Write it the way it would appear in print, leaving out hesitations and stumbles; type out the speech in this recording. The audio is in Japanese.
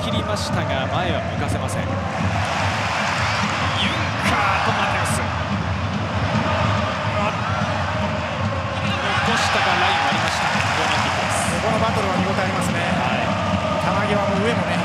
切りましたが前は向かせません。ユンカーとマテウス、残したがライン割りました。コーナーキックです。 このバトルは見応えありますね。球際も上もね